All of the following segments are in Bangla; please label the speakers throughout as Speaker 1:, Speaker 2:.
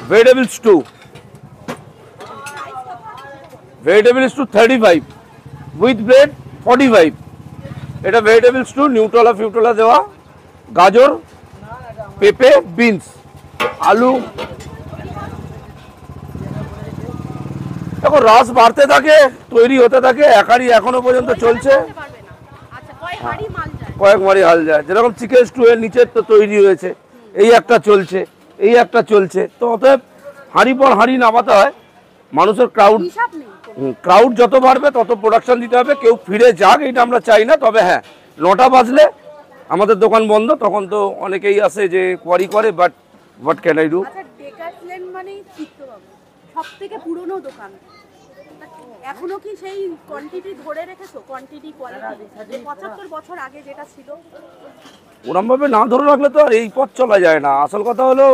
Speaker 1: Vegetable stew, vegetable stew 35 with bread 45। এটা ভেজিটেবল স্টু, নিউট্রালা ফিউট্রালা দেওয়া, গাজর, পেঁপে, বিনস, আলু। দেখো রাস বাড়তে থাকে, তৈরি হতে থাকে, একারি এখনো পর্যন্ত চলছে, কয়েক মারি হাল যায়। যেরকম চিকেন স্টু এর নিচের তো তৈরি হয়েছে, এই একটা চলছে, এই একটা চলছে। তো অতএব হাঁড়ি পর হাঁড়ি নামাতে হয়। মানুষের ক্রাউড যত বাড়বে তত প্রোডাকশন দিতে হবে। কেউ ফিরে যাক এটা আমরা চাই না, তবে হ্যাঁ 9টা বাজলে আমাদের দোকান বন্ধ, তখন তো অনেকেই আসে যে কোয়ারি করে, but what can I do.
Speaker 2: ডেকাথল্যান্ড মানে চিত্তবাবু সবথেকে পুরনো দোকান, এখনো কি সেই কোয়ান্টিটি ধরে রেখেছো? কোয়ান্টিটি কোয়ালিটি 75 বছর আগে যেটা ছিল
Speaker 1: ওরম ভাবে না ধরে রাখলে তো আর এই পথ চলা যায় না। আসল কথা হলো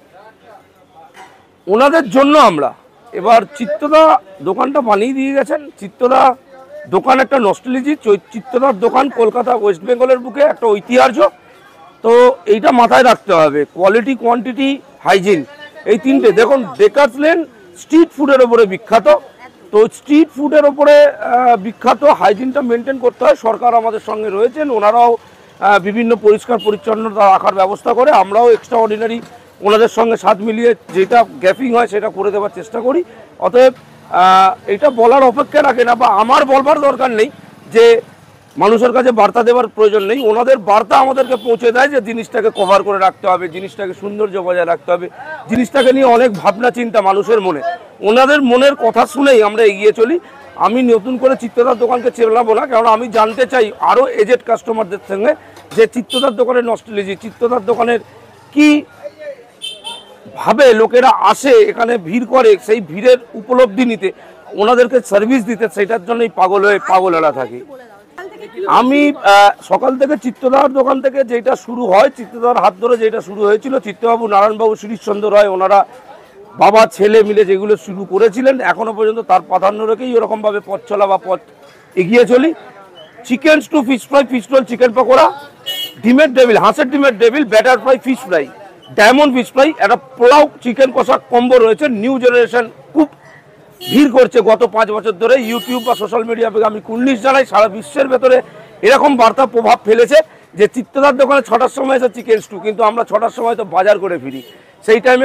Speaker 1: ওনাদের জন্য আমরা এবার চিত্তদা দোকানটা বানিয়ে দিয়ে গেছেন। চিত্তদা দোকান একটা নস্টালজি, চিত্তদার দোকান কলকাতা ওয়েস্ট বেঙ্গলের বুকে একটা ঐতিহ্য। তো এইটা মাথায় রাখতে হবে, কোয়ালিটি, কোয়ান্টিটি, হাইজিন, এই তিনটে। দেখুন ডেকাথল্যান্ড স্ট্রিট ফুডের ওপরে বিখ্যাত, তো স্ট্রিট ফুডের ওপরে বিখ্যাত, হাইজিনটা মেনটেন করতে হয়। সরকার আমাদের সঙ্গে রয়েছেন, ওনারাও বিভিন্ন পরিষ্কার পরিচ্ছন্নতা রাখার ব্যবস্থা করে। আমরাও এক্সট্রা অর্ডিনারি ওনাদের সঙ্গে সাথ মিলিয়ে যেটা গ্যাপিং হয় সেটা করে দেওয়ার চেষ্টা করি। অতএব এটা বলার অপেক্ষা রাখে না, বা আমার বলবার দরকার নেই যে মানুষের কাছে বার্তা দেওয়ার প্রয়োজন নেই। ওনাদের বার্তা আমাদেরকে পৌঁছে দেয় যে জিনিসটাকে কভার করে রাখতে হবে, জিনিসটাকে সৌন্দর্য বজায় রাখতে হবে, জিনিসটাকে নিয়ে অনেক ভাবনা চিন্তা মানুষের মনে। ওনাদের মনের কথা শুনেই আমরা এগিয়ে চলি। আমি নতুন করে চিত্তদার দোকানকে চেনাবো না, কারণ আমি জানতে চাই আরও এজেড কাস্টমারদের সঙ্গে যে চিত্তদার দোকানের নস্টালজি, চিত্তদার দোকানের কি ভাবে লোকেরা আসে, এখানে ভিড় করে, সেই ভিড়ের উপলব্ধি নিতে, ওনাদেরকে সার্ভিস দিতে, সেটার জন্যই পাগলেরা থাকি। আমি সকাল থেকে চিত্তদার দোকান থেকে যেটা শুরু হয়, চিত্তদার হাত ধরে যেটা শুরু হয়েছিল, চিত্তবাবু, নারায়ণবাবু, শিরিশচন্দ্র রায়, ওনারা বাবা ছেলে মিলে যেগুলো শুরু করেছিলেন, এখনো পর্যন্ত তার প্রাধান্য রেখেই ওরকমভাবে পথ চলা বা পথ এগিয়ে চলি। Chicken stew, fish fry, fish roll, chicken pakora, ডিমের ডেভিল, হাঁসের ডিমের devil, batter fry, fish fry, diamond fish fry, একটা পোলাও চিকেন কষা কম্বো রয়েছে। নিউ জেনারেশন খুব ভিড় করছে গত 5 বছর ধরে। ইউটিউব বা সোশ্যাল মিডিয়া থেকে আমি কুর্নিশ জানাই, সারা বিশ্বের ভেতরে এরকম বার্তা প্রভাব ফেলেছে যে চিত্তদার দোকানে 6টার সময় এসে চিকেন স্টু, কিন্তু আমরা 6টার সময় তো বাজার করে ফিরি। সেই টাইমে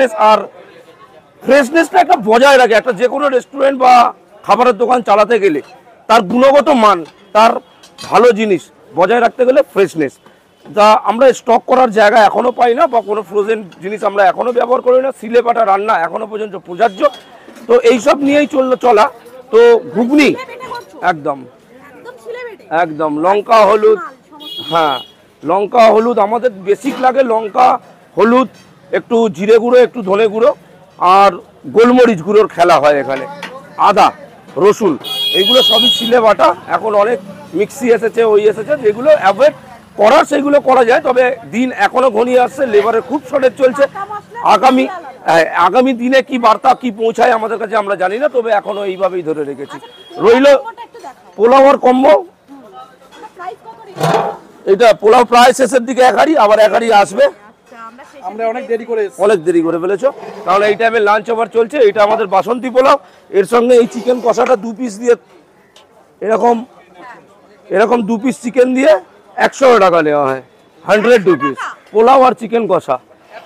Speaker 1: ফ্রেশনেসটা একটা বজায় রাখে। একটা যে কোনো রেস্টুরেন্ট বা খাবারের দোকান চালাতে গেলে তার গুণগত মান, তার ভালো জিনিস বজায় রাখতে গেলে ফ্রেশনেস, যা আমরা স্টক করার জায়গা এখনও পাই না, বা কোনো ফ্রোজেন জিনিস আমরা এখনও ব্যবহার করি না। সিলে বাটা রান্না এখনও পর্যন্ত প্রযোজ্য। তো এইসব নিয়েই চলা। তো ঘুগনি একদম একদম লঙ্কা হলুদ, হ্যাঁ লঙ্কা হলুদ আমাদের বেসিক লাগে। লঙ্কা হলুদ, একটু জিরে গুঁড়ো, একটু ধনে গুঁড়ো, আর গোলমরিচ গুঁড়োর খেলা হয় এখানে, আদা, রসুন, এইগুলো সবই সিলে বাটা। এখন অনেক মিক্সি এসেছে, ওই এসেছে, যেগুলো অ্যাভয়েড করার সেগুলো করা যায়। তবে দিন এখনো ঘনিয়ে আসছে, লেবারের খুব শর্টেজ চলছে। আগামী দিনে কি বার্তা কি পৌঁছায় আমাদের কাছে আমরা জানি না, তবে এখনো এইভাবেই ধরে রেখেছি। রইল পোলাও আর কম্বো। এটা পোলাও প্রায় শেষের দিকে এক হাঁড়ি, আবার এক হাঁড়ি আসবে।
Speaker 3: আমরা অনেক দেরি করে
Speaker 1: ফেলেছো, তাহলে এই টাইমে লাঞ্চ ওভার চলছে। এটা আমাদের বাসন্তী পোলাও, এর সঙ্গে এই চিকেন কষাটা 2 পিস দিয়ে, এরকম 2 পিস চিকেন দিয়ে 100 টাকা নেওয়া হয়, 100 রুপিস পোলাও আর চিকেন কষা।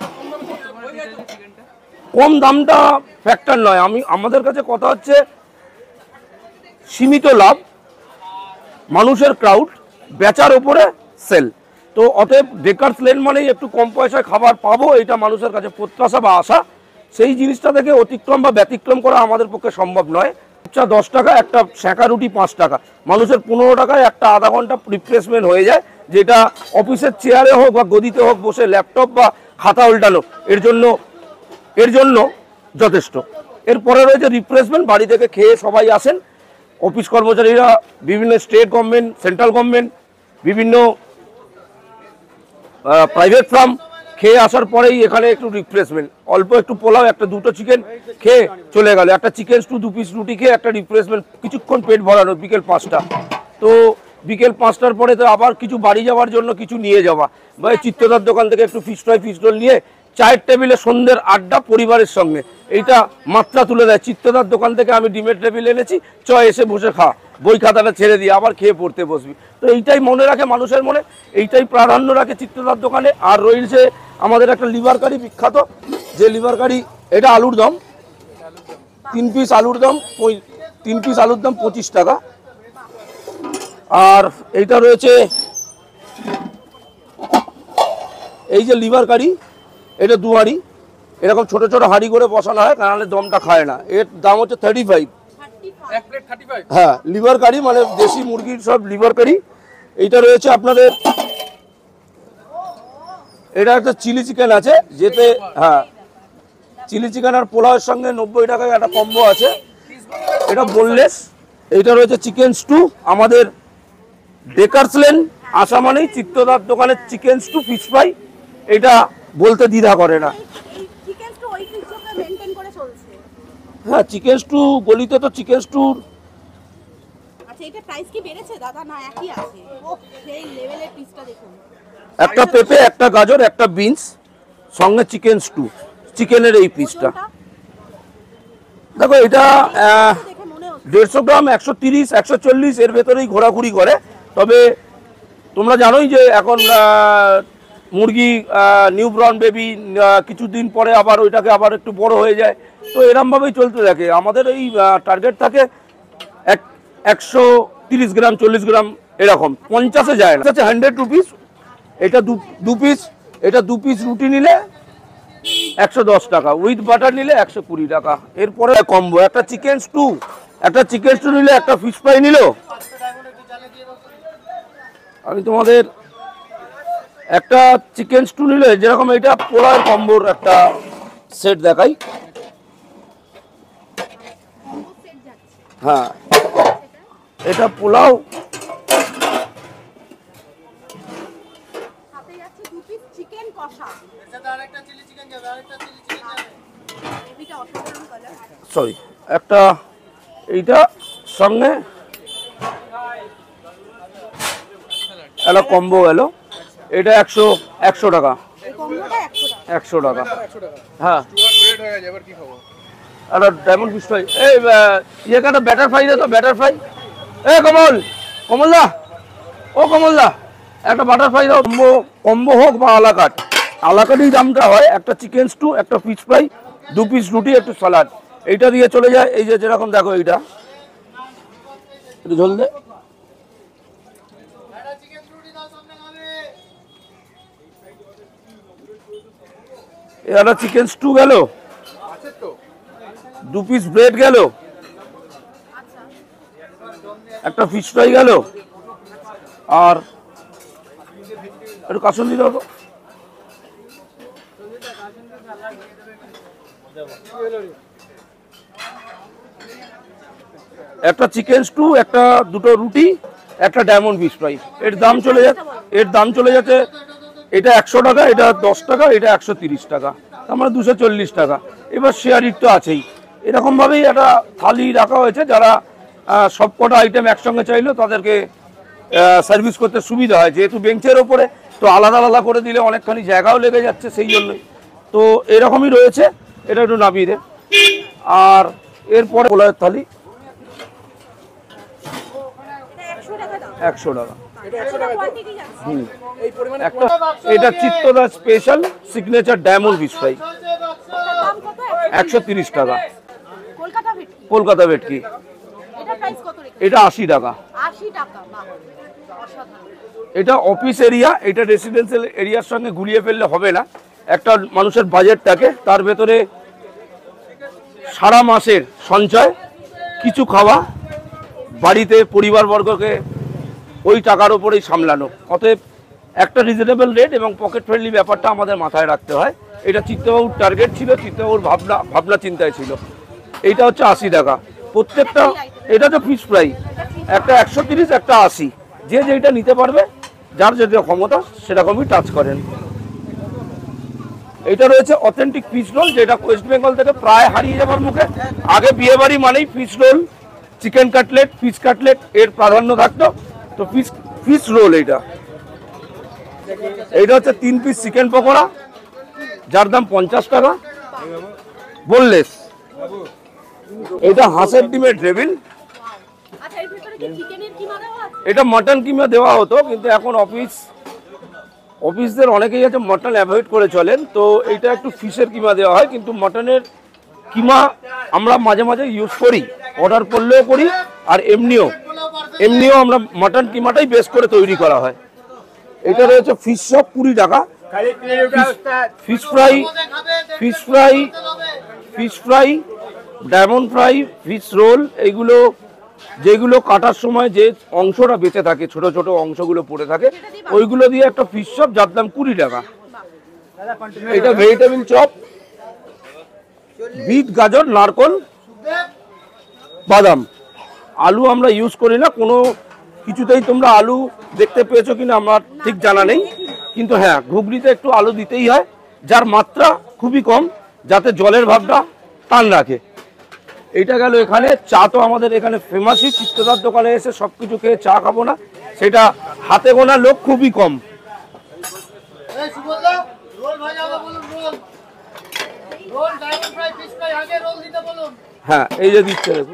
Speaker 1: কম দামটা ফ্যাক্টর নয়, আমাদের কাছে কথা হচ্ছে সীমিত লাভ, মানুষের ক্রাউড, বেচার উপরে সেল। তো অতএব ডেকাথল্যান্ড মানেই একটু কম পয়সায় খাবার পাবো, এটা মানুষের কাছে প্রত্যাশা বা আশা। সেই জিনিসটা থেকে অতিক্রম বা ব্যতিক্রম করা আমাদের পক্ষে সম্ভব নয়। চা 10 টাকা, একটা সেঁকা রুটি 5 টাকা, মানুষের 15 টাকায় একটা আধা ঘন্টা রিফ্রেশমেন্ট হয়ে যায়, যেটা অফিসের চেয়ারে হোক বা গদিতে হোক বসে ল্যাপটপ বা খাতা উল্টানো, এর জন্য যথেষ্ট। এরপরে রয়েছে রিফ্রেশমেন্ট, বাড়ি থেকে খেয়ে সবাই আসেন, অফিস কর্মচারীরা, বিভিন্ন স্টেট গভর্নমেন্ট, সেন্ট্রাল গভর্নমেন্ট, বিভিন্ন প্রাইভেট ফার্ম, খেয়ে আসার পরেই এখানে একটু রিফ্রেশমেন্ট, অল্প একটু পোলাও, একটা দুটো চিকেন খেয়ে চলে গেল, একটা চিকেন স্টু 2 পিস রুটি খেয়ে একটা রিফ্রেশমেন্ট, কিছুক্ষণ পেট ভরানো, বিকেল 5টা। তো বিকেল 5টার পরে তো আবার কিছু বাড়ি যাওয়ার জন্য কিছু নিয়ে যাওয়া, বা চিত্তদার দোকান থেকে একটু ফিশ ফ্রাই, ফিশ রোল নিয়ে চায়ের টেবিলে সন্ধ্যের আড্ডা পরিবারের সঙ্গে এইটা মাত্রা তুলে দেয়। চিত্তদার দোকান থেকে আমি ডিমের টেবিল এনেছি, এসে বসে খা, বই খাতাটা ছেড়ে দিয়ে আবার খেয়ে পড়তে বসবি। তো এইটাই মনে রাখে মানুষের মনে, এইটাই প্রাধান্য রাখে চিত্তদার দোকানে। আর রয়েছে আমাদের একটা লিভার কারি বিখ্যাত, যে লিভার কারি, এটা আলুর দম, 3 পিস আলুর দম, 3 পিস আলুর দম 25 টাকা। আর এইটা রয়েছে এই যে লিভার কারি, এটা 2 হাঁড়ি, এরকম ছোট ছোট হাঁড়ি করে বসানো হয়, কারণ দমটা খায় না। এর দাম হচ্ছে 35।
Speaker 3: এক প্লেট 35।
Speaker 1: হ্যাঁ, লিভার কারি মানে দেশি মুরগির সব লিভার কারি। এইটা রয়েছে আপনাদের, এটা একটা চিলি চিকেন আছে যেতে, হ্যাঁ চিলি চিকেন আর পোলাওয়ের সঙ্গে 90 টাকায় একটা কম্বো আছে, এটা বোনলেস। এইটা রয়েছে চিকেন স্টু, আমাদের ডেকার্স লেন আসা মানেই চিত্তদার দোকানের চিকেন স্টু ফিশ ফ্রাই, এটা বলতে দ্বিধা করে না।
Speaker 2: এই চিকেন তো ওই ফিশকে মেইনটেইন করে চলছে।
Speaker 1: হ্যাঁ, চিকেন স্টু গলিতে তো চিকেন স্টুর।
Speaker 2: আচ্ছা, এটা প্রাইস কি বেড়েছে দাদা না একই আছে? ও সেই লেভেলের পিসটা দেখুন,
Speaker 1: একটা পেঁপে, একটা গাজর, একটা বিনস, সঙ্গে চিকেন স্টু, চিকেনের এই পিসটা দেখো। এটা
Speaker 2: দেখে মনে হচ্ছে
Speaker 1: 150 গ্রাম, 130, 140 এর ভেতরেই ঘোরাঘুরি করে। তবে তোমরা জানোই যে এখন মুরগি নিউবর্ন বেবি কিছুদিন পরে আবার ওইটাকে আবার একটু বড় হয়ে যায়, তো এরমভাবেই চলতে থাকে। আমাদের এই টার্গেট থাকে 130 গ্রাম, 40 গ্রাম, এরকম 50-এ যায় না। আচ্ছা, 100 রুপিস। এটা 2 পিস, এটা 2 পিস রুটি নিলে 110 টাকা, উইথ বাটার নিলে 120 টাকা। এরপরে কম্বো, একটা চিকেন স্টু, নিলে একটা ফিশ ফ্রাই নিল। আমি তোমাদের একটা চিকেন স্টু নিলে যেরকম এটা পোলাওয়ের কম্বোর একটা সেট দেখাই। হ্যাঁ, এটা পোলাও,
Speaker 2: সাথে যাচ্ছে 2 পিস চিকেন কষা,
Speaker 3: আরেকটা চিলি চিকেন যাবে, আরেকটা চিলি চিকেন যাবে।
Speaker 2: এটা অসাধারণ কালার।
Speaker 1: সরি, একটা এইটা সঙ্গে একটা কম্বো গেল, এটা 100 টাকা।
Speaker 2: এই কম্বোটা 100 টাকা।
Speaker 1: 100 টাকা। হ্যাঁ,
Speaker 3: রেড হয়ে যাবে, এবার কি খাবো?
Speaker 1: একটা ডায়মন্ড ফিশ ফ্রাই, এই ইয়ে একটা ব্যাটার ফ্রাই দে তো, ব্যাটার ফ্রাই। কমলদা, ও কমলদা, একটা বাটার ফ্রাই দাও। কম্বো হোক বা আলাকাট, আলাকাটই দামটা হয়। একটা চিকেন স্টু, একটা ফিশ ফ্রাই, 2 পিস রুটি, একটু সালাড, এইটা দিয়ে চলে যায়। এই যে যেরকম দেখো, এইটা একটু ঝোল দে। একটা চিকেন স্টু গেল, 2 পিস ব্রেড গেল, একটা ফিশ ফ্রাই গেল, আর একটু কাসুন্দি দাও তো। একটা চিকেন স্টু, একটা দুটো রুটি, একটা ডায়মন্ড ফিশ ফ্রাই। এর দাম চলে যাচ্ছে, এটা 100 টাকা, এটা 10 টাকা, এটা 130 টাকা, তার মানে 240 টাকা। এবার শেয়ারিট তো আছেই। এরকমভাবেই একটা থালি রাখা হয়েছে, যারা সব কটা আইটেম একসঙ্গে চাইলো তাদেরকে সার্ভিস করতে সুবিধা হয়। যেহেতু বেঞ্চের ওপরে, তো আলাদা আলাদা করে দিলে অনেকখানি জায়গাও লেগে যাচ্ছে, সেই জন্যই। তো এরকমই রয়েছে, এটা একটু নামিয়ে দে। আর এরপরে পোলাওয়ের থালি 100 টাকা। একটা এটা Chittada special signature diamond fish fry, 130 টাকা। কলকাতা ভেটকি, এটা 80 টাকা। এটা অফিস এরিয়া, এটা রেসিডেন্সিয়াল এরিয়ার সঙ্গে গুলিয়ে ফেললে হবে না। একটা মানুষের বাজেট থাকে, তার ভেতরে সারা মাসের সঞ্চয়, কিছু খাওয়া, বাড়িতে পরিবারবর্গকে ওই টাকার ওপরেই সামলানো। অতএব একটা রিজনেবল রেট এবং পকেট ফ্রেন্ডলি ব্যাপারটা আমাদের মাথায় রাখতে হয়। এটা চিত্তবাবুর টার্গেট ছিল, চিত্তবাবুর ভাবনা চিন্তায় ছিল। এইটা হচ্ছে 80 টাকা প্রত্যেকটা। এটা তো ফিশ ফ্রাই, একটা 130, একটা 80, যে যেটা নিতে পারবে, যার যেটা ক্ষমতা সেরকমই টাচ করেন। এটা রয়েছে অথেন্টিক ফিশ রোল, যেটা ওয়েস্ট বেঙ্গল থেকে প্রায় হারিয়ে যাবার মুখে। আগে বিয়ে বাড়ি মানেই fish roll, chicken cutlet, fish cutlet এর প্রাধান্য থাকতো। তো ফিশ রোল এইটা হচ্ছে 3 পিস চিকেন পকোড়া, যার দাম 50 টাকা, বোনলেস। এটা হাঁসের ডিমের টেবিল,
Speaker 2: আচ্ছা এর ভিতরে কি চিকেনের কিমা দেওয়া আছে?
Speaker 1: এটা মাটন কিমা দেওয়া হতো, কিন্তু এখন অফিসদের অনেকেই আছে মাটন অ্যাভয়েড করে চলেন, তো এটা একটু ফিশের কিমা দেওয়া হয়। কিন্তু মাটনের কিমা আমরা মাঝে মাঝে ইউজ করি, অর্ডার করলেও করি, আর এমনিও আমরা মাটন কিমাটাই বেস করে তৈরি করা হয়। এটা রয়েছে ফিশ চপ 20 টাকা, fish fry, diamond fry, fish roll, এইগুলো যেগুলো কাটার সময় যে অংশটা বেঁচে থাকে, ছোট ছোট অংশগুলো পড়ে থাকে, ওইগুলো দিয়ে একটা ফিশ চপ, যার দাম 20 টাকা। এটা ভেজিটেবিল চপ, বিট, গাজর, নারকল, বাদাম। আলু আমরা ইউজ করি না কোনো কিছুতেই। তোমরা আলু দেখতে পেয়েছো কিনা আমার ঠিক জানা নেই, কিন্তু হ্যাঁ ঘুগনিতে একটু আলু দিতেই হয়, যার মাত্রা খুবই কম, যাতে জলের ভাবটা টান রাখে। এইটা গেল এখানে। চা তো আমাদের এখানে ফেমাসই, চিত্তদার দোকানে এসে সব কিছু খেয়ে চা খাবো না, সেটা হাতে গোনা লোক খুবই কম। হ্যাঁ এই যে দিচ্ছে দেখুন,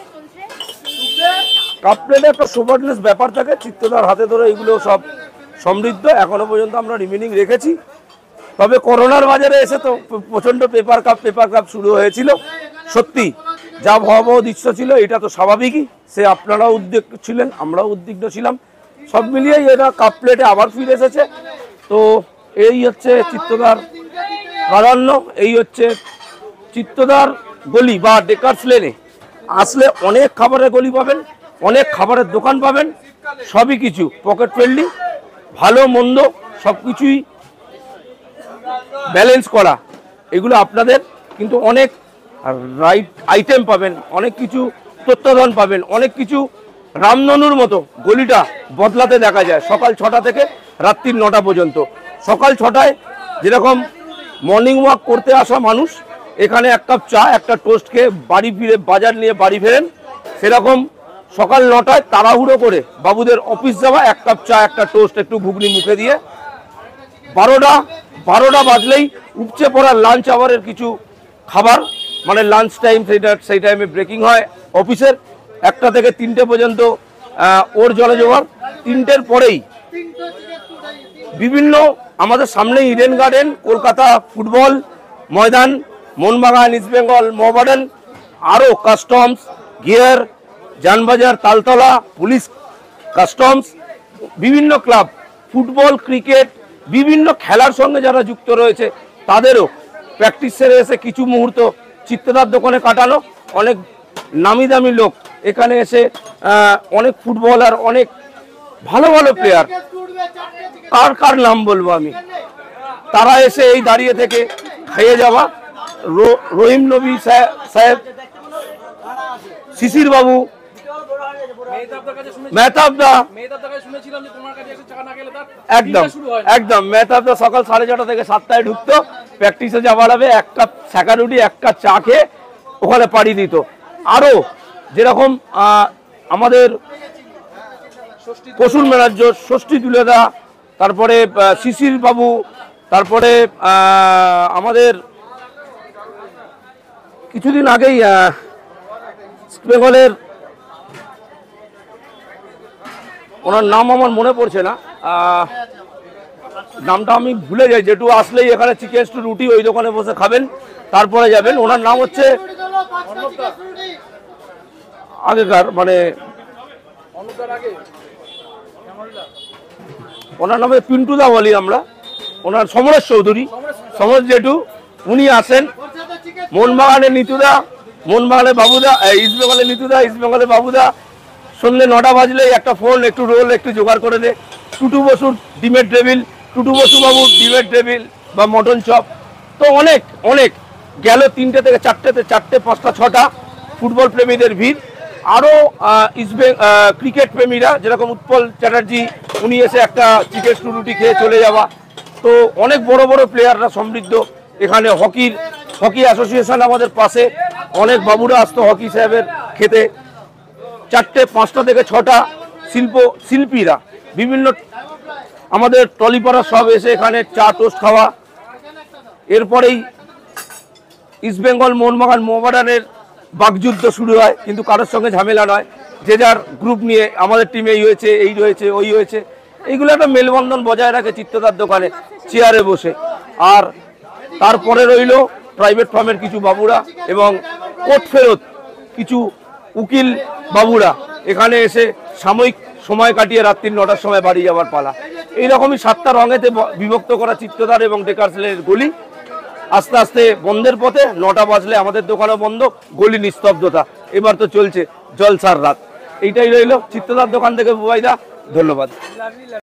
Speaker 1: কাপ প্লেটে একটা সুপারনেস ব্যাপার থাকে, চিত্তদার হাতে ধরে এগুলো সব সমৃদ্ধ এখনো পর্যন্ত আমরা রিমেনিং রেখেছি। তবে করোনার বাজারে এসে তো প্রচন্ড পেপার কাপ শুরু হয়েছিল। সত্যি যা ভয়াবহ দৃশ্য ছিল, এটা তো স্বাভাবিকই, সে আপনারাও উদ্বিগ্ন ছিলেন, আমরাও উদ্বিগ্ন ছিলাম, সব মিলিয়েই এরা কাপ প্লেটে আবার ফিরে এসেছে। তো এই হচ্ছে চিত্তদার প্রাধান্য, এই হচ্ছে চিত্তদার গলি বা ডেকার্স লেনে আসলে অনেক খাবারের গলি পাবেন, অনেক খাবারের দোকান পাবেন, সবই কিছু পকেট ফ্রেন্ডলি, ভালো মন্দ সব কিছুই ব্যালেন্স করা। এগুলো আপনাদের কিন্তু অনেক রাইট আইটেম পাবেন, অনেক কিছু তথ্যধন পাবেন, অনেক কিছু রামধনুর মতো গলিটা বদলাতে দেখা যায় সকাল 6টা থেকে রাত্রি 9টা পর্যন্ত। সকাল 6টায় যেরকম মর্নিং ওয়াক করতে আসা মানুষ এখানে এক কাপ চা, একটা টোস্ট খেয়ে বাড়ি ফিরে, বাজার নিয়ে বাড়ি ফেরেন, সেরকম সকাল 9টায় তাড়াহুড়ো করে বাবুদের অফিস যাওয়া, এক কাপ চা, একটা টোস্ট, একটু ঘুগনি মুখে দিয়ে 12টা বাজলেই উপচে পড়া লাঞ্চ আওয়ারের কিছু খাবার, মানে লাঞ্চ টাইম, সেই টাইমে ব্রেকিং হয় অফিসের। 1টা থেকে 3টে পর্যন্ত ওর জলে জোগাড়। 3টের পরেই বিভিন্ন আমাদের সামনে Eden Garden, Kolkata football Maidan, Mohun Bagan, East Bengal, Mohammedan, আরও কাস্টমস, গিয়ার, যানবাজার, তালতলা, পুলিশ, কাস্টমস, বিভিন্ন ক্লাব, ফুটবল, ক্রিকেট, বিভিন্ন খেলার সঙ্গে যারা যুক্ত রয়েছে তাদেরও প্র্যাকটিস সেরে এসে কিছু মুহূর্ত চিত্তদার দোকানে কাটানো। অনেক নামি দামি লোক এখানে এসে, অনেক ফুটবলার, অনেক ভালো ভালো প্লেয়ার, কার নাম বলবো আমি, তারা এসে এই দাঁড়িয়ে থেকে খেয়ে যাওয়া। রহিম নবী সাহেব, শিশির বাবু, মেহতাবদা, একদম মেহতাবদা সকাল 6:30 থেকে 7টায় ঢুকতো, প্র্যাকটিসে যাওয়ার হবে 1 কাপ ছাকা রুটি, 1 কাপ চা খেয়ে ওখানে পাড়ি দিত। আরও যেরকম আমাদের কসুর ম্যানেজার ষষ্ঠী তুলেদা, তারপরে শিশির বাবু, তারপরে আমাদের কিছুদিন আগেই বেঙ্গলের, ওনার নাম আমার মনে পড়ছে না, নামটা আমি ভুলে যাই, যেটু আসলেই এখানে চিকেন স্টু রুটি ওই দোকানে বসে খাবেন, তারপরে যাবেন। ওনার নাম হচ্ছে আগেকার, মানে ওনার নামে পিন্টুদা বলি আমরা, ওনার সমরেশ চৌধুরী, সমরেশ জেঠু, উনি আসেন। মোহনবাগানের নিতুদা, মোহনবাগানের বাবুদা, ইস্টবেঙ্গলের নিতুদা, ইস্টবেঙ্গলের বাবুদা, সন্ধ্যে 9টা বাজলেই একটা ফোন, একটু রোল একটু জোগাড় করে দে। টুটু বসুর ডিমের টেবিল, টুটু বসু বাবুর ডিমের টেবিল বা মটন চপ। তো অনেক অনেক গেল 3টে থেকে 4টেতে, 4টে, 5টা, 6টা ফুটবল প্রেমীদের ভিড়। আরও ক্রিকেট প্রেমীরা, যেরকম উৎপল চ্যাটার্জি, উনি এসে একটা চিকেন স্টু রুটি খেয়ে চলে যাওয়া। তো অনেক বড় বড় প্লেয়াররা সমৃদ্ধ এখানে। হকি অ্যাসোসিয়েশন আমাদের পাশে, অনেক বাবুরা আসতো হকি সাহেবের খেতে। 4টে, 5টা থেকে 6টা শিল্পীরা, বিভিন্ন আমাদের টলিপাড়া সব এসে এখানে চা টোস্ট খাওয়া। এরপরেই ইস্টবেঙ্গল মোহনবাগান মোহামেডানের বাকযুদ্ধ শুরু হয়, কিন্তু কারোর সঙ্গে ঝামেলা নয়, যে যার গ্রুপ নিয়ে আমাদের টিমে এই হয়েছে, এই রয়েছে, ওই হয়েছে, এইগুলো একটা মেলবন্ধন বজায় রাখে চিত্তদার দোকানে চেয়ারে বসে। আর তারপরে রইল প্রাইভেট ফার্মের কিছু বাবুরা এবং কোর্ট ফেরত কিছু উকিল বাবুরা এখানে এসে সাময়িক সময় কাটিয়ে রাত্রি 9টার সময় বাড়ি যাওয়ার পালা। এইরকমই 7টা রঙেতে বিভক্ত করা চিত্তদার এবং ডেকার্স লেনের গলি আস্তে আস্তে বন্ধের পথে। 9টা বাজলে আমাদের দোকানও বন্ধ, গলি নিস্তব্ধতা। এবার তো চলছে জলসার রাত। এইটাই রইল চিত্তদার দোকান থেকে বুবাইদা, ধন্যবাদ।